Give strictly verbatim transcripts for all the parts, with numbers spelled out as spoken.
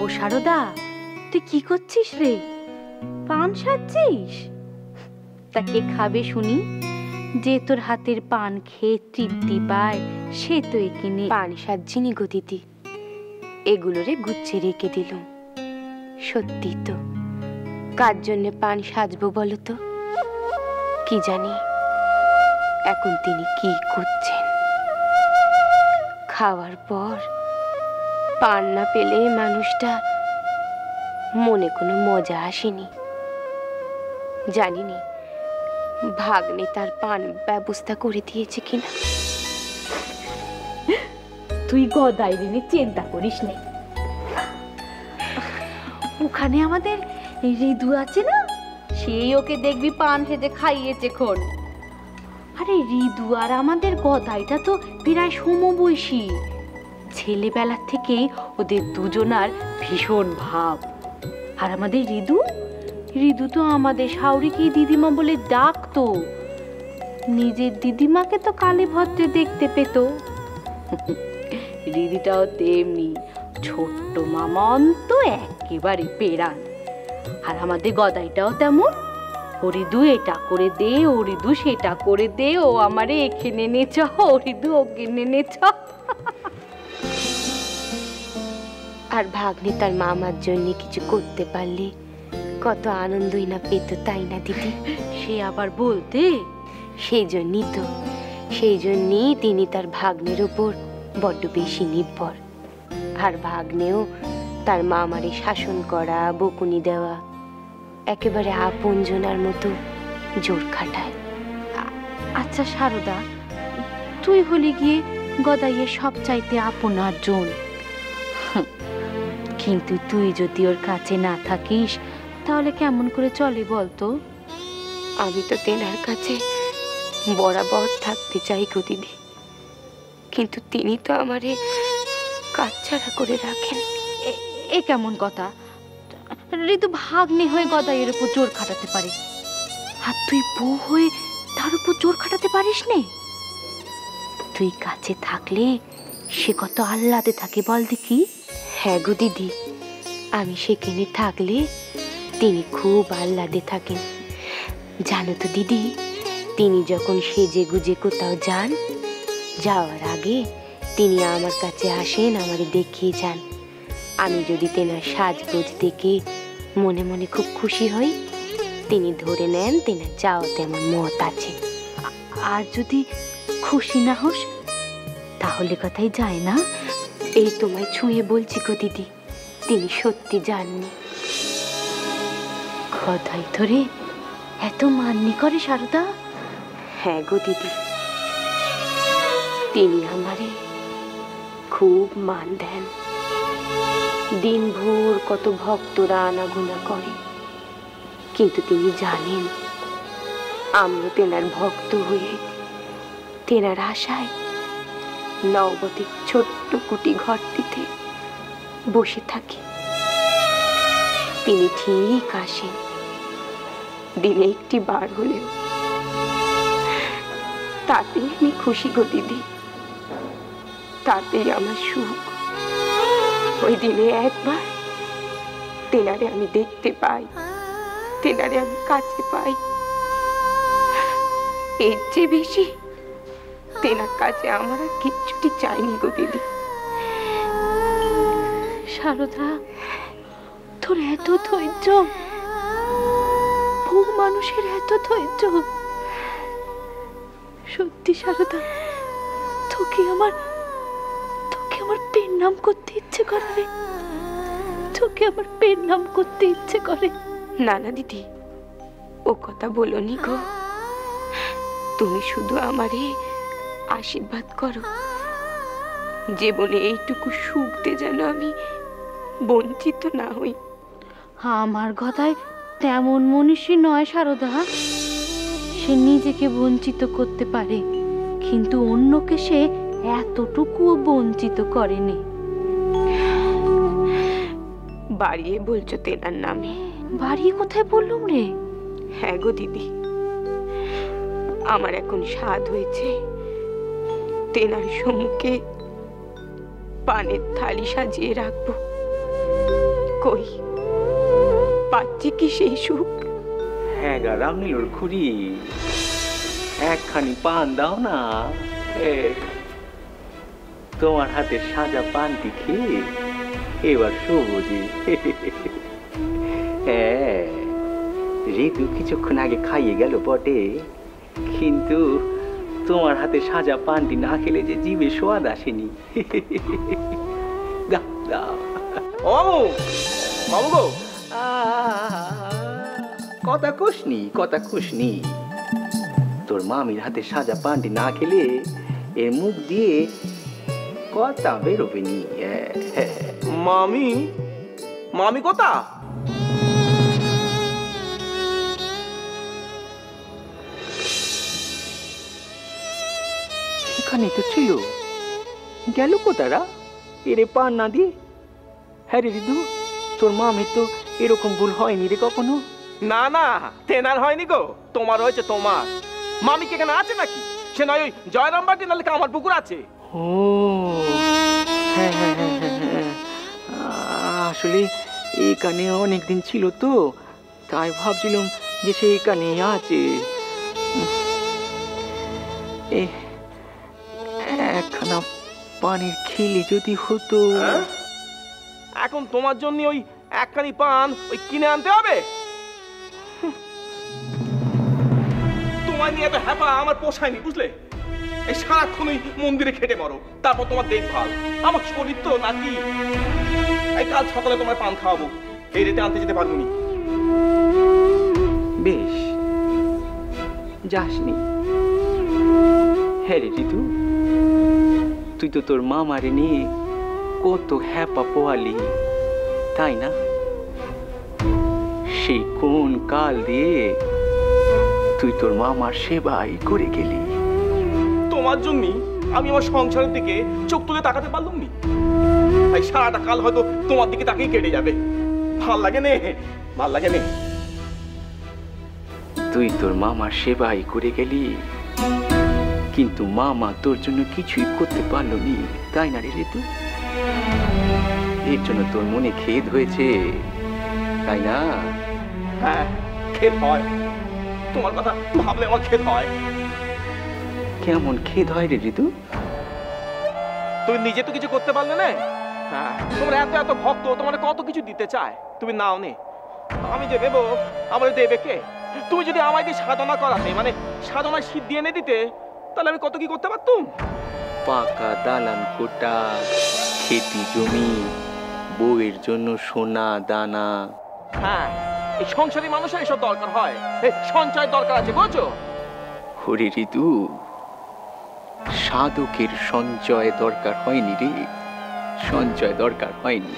সারদা, তুই কি করছিস রে? পান সাজছিস? তা কে খাবে শুনি? যে তোর হাতের পান খেয়ে তৃপ্তি পায় সে তো এখানে। পান সাজছিনি গো দিদি, এগুলোরে গুছিয়ে রেখে দিলুম। সত্যি তো, কার জন্যে পান সাজবো বলো তো? কি জানি এখন তিনি কি করছেন। খাওয়ার পর পান না পেলে মানুষটা মনে কোনো মজা আসেনি। জানিনি ভাগ্নে তার পান ব্যবস্থা করে দিয়েছে কিনা। তুই গদাই রে চিন্তা করিস নে। ওখানে আমাদের ঋদু আছে না, সেই ওকে দেখবি পান খেতে খাইয়েছে খন। আরে ঋদু আর আমাদের গদাইটা তো প্রায় সমবয়সী। ছেলেবেলার থেকেই ওদের দুজনার ভীষণ ভাব। আর আমাদের ঋদু ঋদু তো আমাদের শাওরিকে দিদিমা বলে ডাকতো। নিজের দিদিমাকে তো কালী ভদ্রে দেখতে পেত। ঋদিটাও তেমনি ছোট্ট মামন্ত, একেবারে পেরান। আর আমাদের গদাইটাও তেমন। ও ঋদু এটা করে দে, ও ঋদু সেটা করে দে, ও আমারে এখানে নে চ, ও ঋদু ওখানে নে চ। আর ভাগ্নে তার মামার জন্য কিছু করতে পারলে কত আনন্দই না পেত, তাই না দিদি? সে আবার বলতে। সেই জন্যই তো, সেই জন্যই তিনি তার ভাগ্নের উপর বড্ড বেশি নির্ভর। আর ভাগ্নেও তার মামারে শাসন করা, বকুনি দেওয়া, একেবারে আপনজনার মতো জোর খাটায়। আচ্ছা সারদা, তুই হলি গিয়ে গদাইয়ের সব চাইতে আপনার জন, কিন্তু তুই যদি ওর কাছে না থাকিস তাহলে কেমন করে চলে বলতো? আমি তো তেনার কাছে বরাবর থাকতে চাই গো দিদি, কিন্তু তিনি তো আমারে কাছছাড়া করে রাখেন। এ কেমন কথা? ঋতু ভাগ্নে হয়ে গদাইয়ের উপর জোর খাটাতে পারে, আর তুই বউ হয়ে তার উপর জোর খাটাতে পারিস নে? তুই কাছে থাকলে সে কত আহ্লাদে থাকে বল দেখি। হ্যাঁ গো দিদি, আমি সেখানে থাকলে তিনি খুব আহ্লাদে থাকেন। জানো তো দিদি, তিনি যখন সেজে গুজে কোথাও যান, যাওয়ার আগে তিনি আমার কাছে আসেন, আমারে দেখিয়ে যান। আমি যদি তেনার সাজগোজ দেখে মনে মনে খুব খুশি হই, তিনি ধরে নেন তেনার যাওয়াতে আমার মত আছে। আর যদি খুশি না হোস তাহলে কথাই যায় না। এই তোমায় ছুঁয়ে বলছি গো দিদি, তিনি সত্যি জাননি। কথাই ধরে এত মান্যি করে সারদা? হ্যাঁ গো দিদি, তিনি আমারে খুব মান দেন। দিনভর কত ভক্তরা আনাগোনা করে, কিন্তু তিনি জানেন আমিও তেনার ভক্ত হয়ে তেনার আশায় নববতীর ছোট্ট কুটি ঘরটিতে বসে থাকি। তিনি ঠিক আসেন, দিনে একটি বার হলেও। তাতেই আমি খুশি গো দিদি, তাতেই আমার সুখ। ওই দিনে একবার তেনারে আমি দেখতে পাই, তেনারে আমি কাছে পাই, এর চেয়ে বেশি তেনার কাছে আমার আর কিচ্ছুটি চাইনি গো দিদি। সারদা, তোর এত ধৈর্য, বহু মানুষের এত ধৈর্য। সত্যি সারদা, তোকে আমার তোকে আমার পেন নাম করতে ইচ্ছে করে রে, তোকে আমার পেন নাম করতে ইচ্ছে করে। না না দিদি, ও কথা বলোনি গো। তুমি শুধু আমারে আশীর্বাদ করো, জীবনে এইটুকু সুখতে যেন আমি বঞ্চিত না হই। আমার কথায় তেমন মনীষী নয় সারদা। সে নিজেকে বঞ্চিত করতে পারে, কিন্তু অন্যকে সে এতটুকুও বঞ্চিত করেনি। বাড়িয়ে বলছো তেনার নামে? বাড়িয়ে কোথায় বললুম রে? হ্যাঁ গো দিদি, আমার এখন স্বাদ হয়েছে তেনার সম্মুখে পানের থালি সাজিয়ে রাখবো। কই পাচ্ছি কি সেই সুখ? হ্যাঁ গা রামনীলুর খুড়ি, একখানি পান দাও না। তোমার হাতের সাজা পানটি খেয়ে এবার সবুজি। হ্যাঁ, ঋতু কিছুক্ষণ আগে খাইয়ে গেল বটে, কিন্তু তোমার হাতে সাজা পানটি না খেলে যে জিভে স্বাদ আসেনি। দাও দাও। ও বাবু গো, কথা কুসনি কথা কুসনি, তোর মামির হাতে সাজা পানটি না খেলে এর মুখ দিয়ে কথা বেরোবে নি। মামি মামি কথা এখানে তো ছিল, গেল কোথারা এরে পান না দিয়ে? হ্যাঁ রে রিদু, তোর মামির তো এরকম ভুল হয়নি রে কখনো। না না, তেনার হয়নি গো, তোমার হয়েছে। তোমার মামি কি এখানে আছে নাকি? সে নয় ওই জয়রাম বাটি, নাহলে আমার পুকুর আছে। ও হ্যাঁ হ্যাঁ হ্যাঁ হ্যাঁ, আসলে এখানে অনেকদিন ছিল তো, তাই ভাবছিলাম যে সে এখানে আছে। একখানা পানির খেলি যদি হতো। এখন তোমার জন্য ওই একখানি পান ওই কিনে আনতে হবে? তোমার নিয়ে এত হ্যাপা আমার পোষায়নি, বুঝলে? এই সারাক্ষণ ওই মন্দিরে খেটে মরো, তারপর তোমার দেখভাল। আমার শরীর তো নাকি। এই কাল সকালে তোমার পান খাওয়াবো, এই রেতে আনতে যেতে পারবো নি। বেশ, যাসনি। হ্যাঁ রে ঋতু, তুই তো তোর মামারে নিয়ে কত হ্যাপা পোয়ালি, তাই না? সেই কোন কাল দিয়ে তুই তোর মামার সেবাই করে গেলি। তোমার জন্য আমি আমার সংসারের দিকে চোখ তুলে তাকাতে পারলাম নি। তাই সারাটা কাল হয়তো তোমার দিকে তাকিয়ে কেটে যাবে। ভাল লাগে নে, ভাল লাগে নে। তুই তোর মামার সেবাই করে গেলি, কিন্তু মামা তোর জন্য কিছুই করতে পারলো নি, তাই না রে ঋতু? এর জন্য তোর মনে খেদ হয়েছে, তাই না? হ্যাঁ, খেদ হয়। তোমার কথা ভাবলে আমার খেদ হয়। কেমন খেদ হয় রে ঋতু? তুমি নিজে তো কিছু করতে পারলে না। হ্যাঁ, তোমার এত এত ভক্ত তোমার কত কিছু দিতে চায়, তুমি নাও নে। আমি যে দেবো, আমার দেবে কে? তুমি যদি আমায় দিয়ে সাধনা করাতে, মানে সাধনায় সিদ্ধি এনে দিতে, তাহলে আমি কত কি করতে পারতুম। পাকা দালান কোটা, খেতি জমি, বউয়ের জন্য সোনা দানা। হ্যাঁ, এই সংসারী মানুষের এসব দরকার হয়। সঞ্চয় দরকার আছে, বুঝছো? হরে ঋতু, সাধকের সঞ্চয় দরকার হয়নি রে, সঞ্চয় দরকার হয়নি।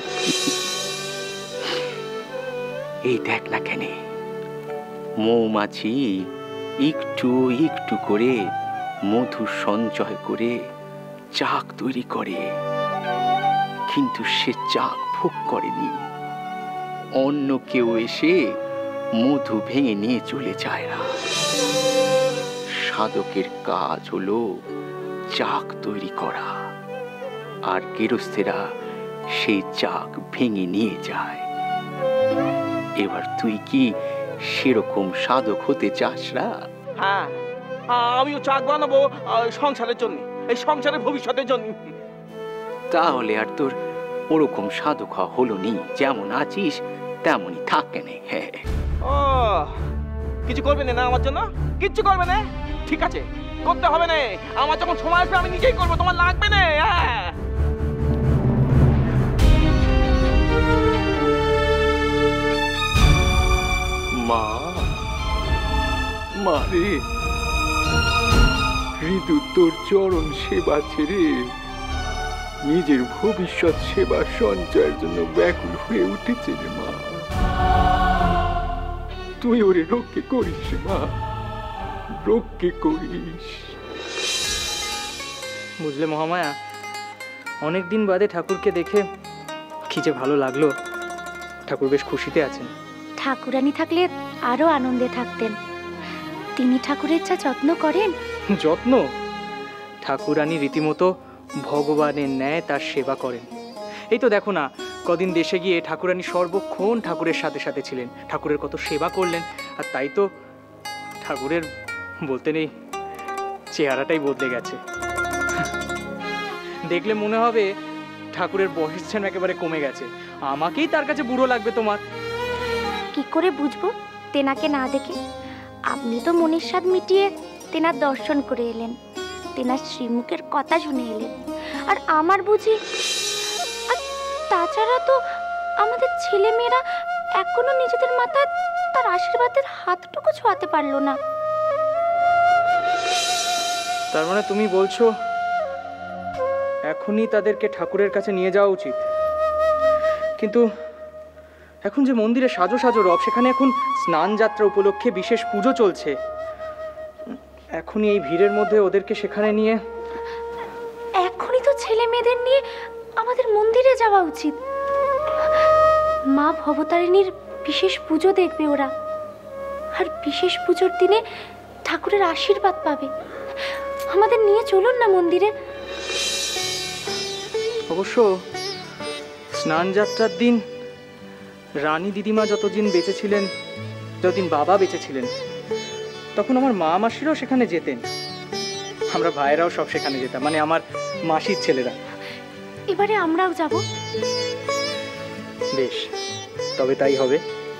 এই দেখ না কেন, মৌমাছি একটু একটু করে মধু সঞ্চয় করে চাক তৈরি করে, কিন্তু সে চাক ভোগ করেনি। অন্য কেউ এসে মধু ভেঙে নিয়ে চলে যায় না। সাধকের কাজ হলো চাক তৈরি করা, আর গেরস্থেরা সেই চাক ভেঙে নিয়ে যায়। এবার তুই কি সেরকম সাধক হতে চাস না? হ্যাঁ, আমিও চাক বানাবো সংসারের জন্য, এই সংসারের ভবিষ্যতের জন্য। তাহলে আর তোর ওরকম সাধক হওয়া হলো নি, যেমন আছিস তেমনই থাকে নে। হ্যাঁ, ও কিছু করবে না আমার জন্য? কিচ্ছু করবে না? ঠিক আছে, করতে হবে না। আমার যখন সময় আসবে আমি নিজেই করবো, তোমার লাগবে না। হ্যাঁ, মা মা রে, ঋতু তোর চরণ সেবা ছেড়ে নিজের ভবিষ্যৎ সেবা সঞ্চয়ের জন্য ব্যাকুল হয়ে উঠেছে রে মা। তুই ওরে রক্ষে করিস মা, রক্ষে করিস। বুঝলে মহামায়া, অনেকদিন বাদে ঠাকুরকে দেখে কি যে ভালো লাগলো। ঠাকুর বেশ খুশিতে আছেন। ঠাকুরানী থাকলে আরো আনন্দে থাকতেন। তিনি ঠাকুরের যা যত্ন করেন। যত্ন? ঠাকুরানী রীতিমতো ভগবানের ন্যায় তার সেবা করেন। এই তো দেখো না, কদিন দেশে গিয়ে ঠাকুরানী সর্বক্ষণ ঠাকুরের সাথে সাথে ছিলেন, ঠাকুরের কত সেবা করলেন, আর তাই তো ঠাকুরের বলতে নেই চেহারাটাই বদলে গেছে। দেখলে মনে হবে ঠাকুরের বয়স যেন একেবারে কমে গেছে। আমাকেই তার কাছে বুড়ো লাগবে তোমার। কি করে বুঝবো তেনাকে না দেখে? আপনি তো মনের স্বাদ মিটিয়ে তেনার দর্শন করে এলেন, তেনার শ্রীমুখের কথা শুনে এলেন, আর আমার বুঝি। আর তাছাড়া তো আমাদের ছেলে মেয়েরা এখনো নিজেদের মাথায় তার আশীর্বাদের হাতটুকু ছোঁয়াতে পারলো না। তার মানে তুমি বলছো এখনই তাদেরকে ঠাকুরের কাছে নিয়ে যাওয়া উচিত? কিন্তু এখন যে মন্দিরে সাজো সাজো রব, সেখানে এখন স্নান যাত্রা উপলক্ষে বিশেষ পুজো চলছে। এখনই এই ভিড়ের মধ্যে ওদেরকে সেখানে নিয়ে? এখনই তো ছেলে মেয়েদের নিয়ে আমাদের মন্দিরে যাওয়া উচিত। মা ভবতারিণীর বিশেষ পুজো দেখবে ওরা, আর বিশেষ পুজোর দিনে ঠাকুরের আশীর্বাদ পাবে। আমাদের নিয়ে চলুন না মন্দিরে। অবশ্য স্নান যাত্রার দিন রানী দিদিমা যতদিন বেঁচে ছিলেন, যতদিন বাবা বেঁচে ছিলেন, তখন আমার মা মাসিরাও সেখানে যেতেন। আমরা ভাইয়েরাও সব সেখানে যেতাম, মানে আমার মাসির ছেলেরা। এবারে আমরাও যাব। বেশ, তবে তাই হবে।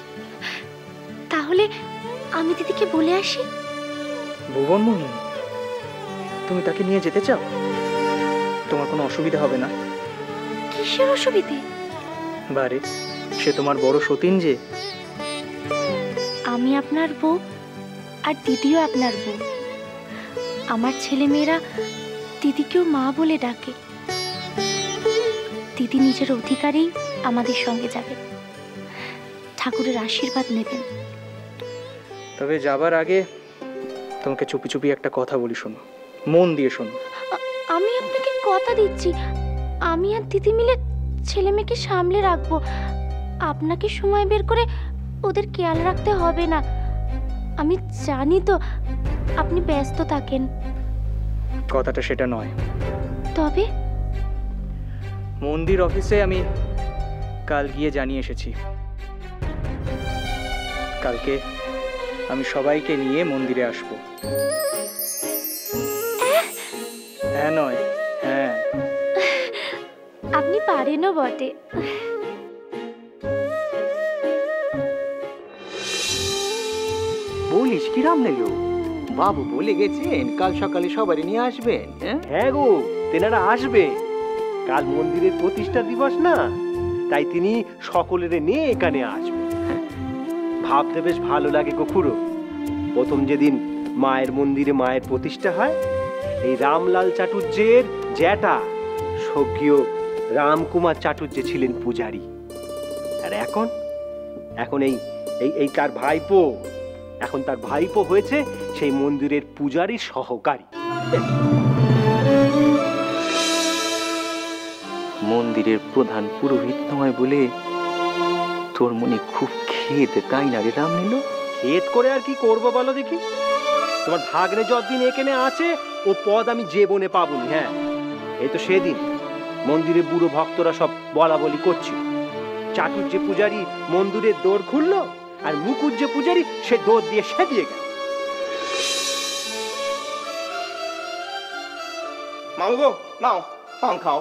তাহলে আমি দিদিকে বলে আসি। ভুবনমোহিনী, তুমি তাকে নিয়ে যেতে চাও? তোমার কোনো অসুবিধা হবে না? কিসের অসুবিধে? বারে, সে তোমার বড় সতীন যে। আমি আপনার বউ, আর দিদিও আপনার বউ। আমার ছেলে মেয়েরা দিদিকেও মা বলে ডাকে। দিদি নিজের অধিকারেই আমাদের সঙ্গে যাবে, ঠাকুরের আশীর্বাদ নেবেন। তবে যাবার আগে তোমাকে চুপি চুপি একটা কথা বলি, শোনো, মন দিয়ে শোনো। আমি আপনাকে কথা দিচ্ছি, আমি আর দিদি মিলে ছেলে মেয়েকে সামলে রাখবো। আপনাকে সময় বের করে ওদের খেয়াল রাখতে হবে না। আমি জানি তো আপনি ব্যস্ত থাকেন। কথাটা সেটা নয়। তবে মন্দির অফিসে আমি কাল গিয়ে জানিয়ে এসেছি, কালকে আমি সবাইকে নিয়ে মন্দিরে আসবো। হ্যাঁ নয় হ্যাঁ। আপনি পারেনও বটে। বলিস কি রামলাল, বাবু বলে গেছেন কাল সকালে সবারই নিয়ে আসবেন? হ্যাঁ গো, তেনারা আসবে। কাল মন্দিরের প্রতিষ্ঠা দিবস না, তাই তিনি সকলের নিয়ে এখানে আসবে। ভাবতে বেশ ভালো লাগে গো খুড়ো। প্রথম যেদিন মায়ের মন্দিরে মায়ের প্রতিষ্ঠা হয়, এই রামলাল চাটুর্যের জ্যাঠা স্বর্গীয় রামকুমার চাটুর্যে ছিলেন পূজারী, আর এখন এখন এই এই এই তার ভাইপো এখন তার ভাইপো হয়েছে সেই মন্দিরের পূজারী সহকারী। মন্দিরের প্রধান পুরোহিত নয় বলে তোর মনে খুব খেদ, তাই না রে রামলাল? খেদ করে আর কি করবো বলো দেখি? তোমার ভাগ্নে যতদিন এখানে আছে ও পদ আমি যে বনে পাবনি। হ্যাঁ, এই তো সেদিন মন্দিরে বুড়ো ভক্তরা সব বলা বলি করছিল, চাটুর্য পূজারী মন্দিরের দোর খুললো, আর মুকুজ্জ পূজারী সে দোর দিয়ে সে দিয়ে গেল। মামু গো, নাও পান খাও।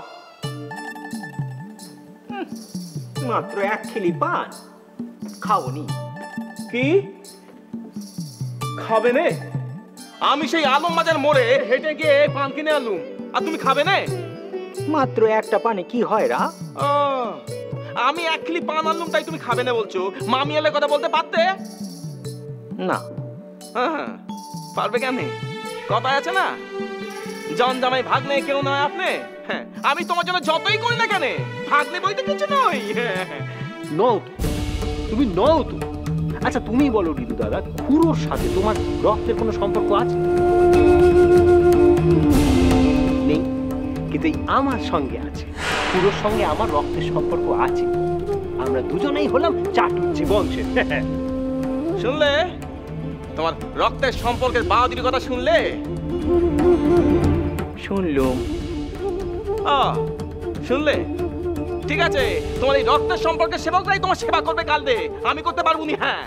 মাত্র এক খেলি পান খাওনি? কি খাবে নে? আমি সেই আলম বাজার মোড়ে হেঁটে গিয়ে পান কিনে আনলুম, আর তুমি খাবে না? মাত্র একটা পানে কি হয় রা? আমি এক খিলি পান আনলুম তাই তুমি খাবে না বলছো? মামি এলে কথা বলতে পারতে না? হ্যাঁ, পারবে কেন? কথা আছে না, জন জামাই ভাগ্নে কেউ নয় আপনি। হ্যাঁ, আমি তোমার জন্য যতই করি না কেন, ভাগ্নে বইতে কিছু নয়। নও তো, তুমি নও তো। আচ্ছা তুমি বলো রিদু দাদা, খুড়োর সাথে তোমার রক্তের কোনো সম্পর্ক আছে? নেই, কিন্তু এই আমার সঙ্গে আছে। খুড়োর সঙ্গে আমার রক্তের সম্পর্ক আছে। আমরা দুজনেই হলাম চাটুর্যে বংশের। শুনলে তোমার রক্তের সম্পর্কের বাহাদুরি কথা? শুনলে? শুনলুম। শুনলে? ঠিক আছে, তোমার এই রক্তের সম্পর্কের সেবকরাই তোমার সেবা করবে কাল দে, আমি করতে পারবো নি। হ্যাঁ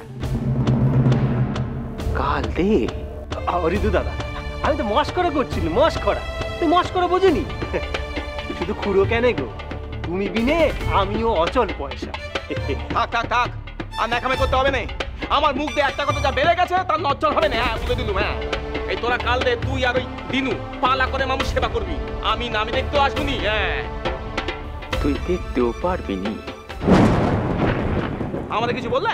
কাল দে? ঋতু দাদা, আমি তো মস্করা করছিল, মস্করা। তুই মস্করা বোঝেনি? শুধু খুঁড়ো কেন গো, তুমি বিনে আমিও অচল পয়সা। থাক থাক থাক, আর ন্যাকামে করতে হবে না। আমার মুখ দিয়ে একটা কথা যা বেড়ে গেছে তার নজ্জল হবে না। হ্যাঁ বলে দিলুম। হ্যাঁ এই তোরা কাল দে, তুই আর ওই দিনু পালা করে মানুষ সেবা করবি, আমি না আমি দেখতেও আসবনি। হ্যাঁ তুই দেখতেও পারবি নি। আমার কিছু বললে?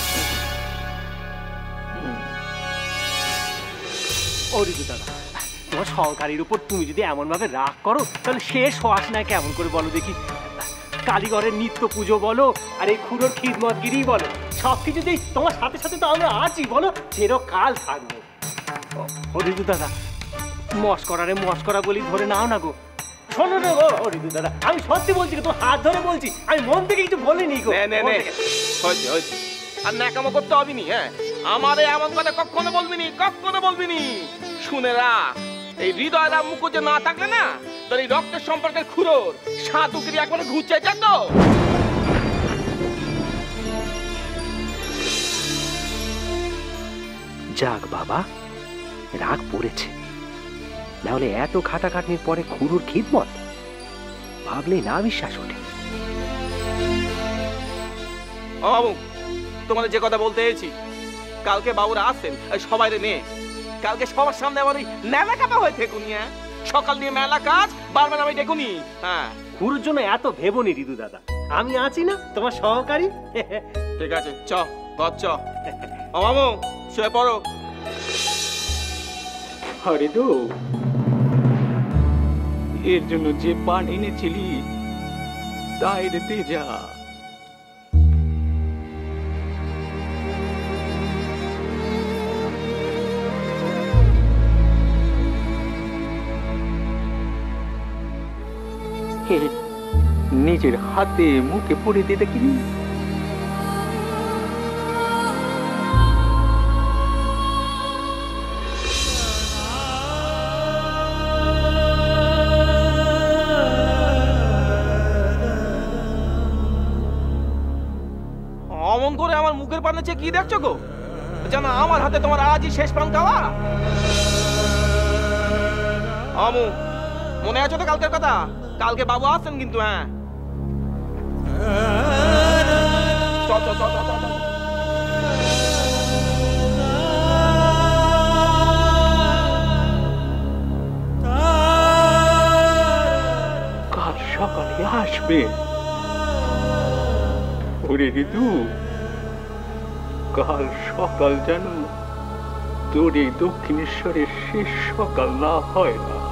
ও ঋতু দাদা, তোমার সহকারীর উপর তুমি যদি এমন ভাবে রাগ করো তাহলে শেষ হওয়াস না কেমন করে বলো দেখি? কালীঘরের নিত্য পুজো বলো আর এই খুঁড়োর খিদমতগিরি বলো, সব কিছুতেই তোমার সাথে সাথে তো আমরা আছি, বলো চিরকাল থাকবো। ও ঋতু দাদা, মস্করারে মস্করা বলি ধরে নাও না গো। শোনো না গো ও ঋতু দাদা, আমি সত্যি বলছি, তোমার হাত ধরে বলছি, আমি মন থেকে কিছু বলিনি গো। নে নে নে, হয়েছে হয়েছে, আর ন্যাকামো করতে হবে নি। হ্যাঁ আমারে এমন কথা কখনো বলবি নি, কখনো বলবি নি। শুনে রাখ, এই হৃদয়রা মুখোজে না থাকলে না তোর এই রক্তের সম্পর্কের খুঁড়োর সাধুগিরি একবারে ঘুরছে যেত। যাক বাবা, রাগ পড়েছে, নাহলে এত খাটাখাটনির পরে খুরুর খিদমত ভাবলে না বিশ্বাস ওঠে। ও বাবু, তোমাদের যে কথা বলতে এসেছি, কালকে বাবুরা আসছেন, সবাই নে কালকে সবার সামনে আবার ওই মেলা কাটা হয়ে থেকুনি। হ্যাঁ সকাল দিয়ে মেলা কাজ, বারবার আমি দেখুনি। হ্যাঁ খুঁড়োর জন্য এত ভেবনি ঋতু দাদা, আমি আছি না তোমার সহকারী। ঠিক আছে, চ ঘর চ। ও বাবু শুয়ে পড়ো। আরে দো, এর জন্য যে পান এনেছিলি তাই রেতে যা। নিজের হাতে মুখে পড়ে দিয়ে দেখিনি। অমন করে আমার মুখের পানে চেয়ে কি দেখছো গো? জানো আমার হাতে তোমার আজই শেষ পান খাওয়া। আমু, মনে আছে তো কালকের কথা? কালকে বাবু আসছেন কিন্তু। হ্যাঁ চল চল চল চল চল। কাল সকালে আসবে। ওরে ঋতু, কাল সকাল যেন তোর এই দক্ষিণেশ্বরের শেষ সকাল না হয় না।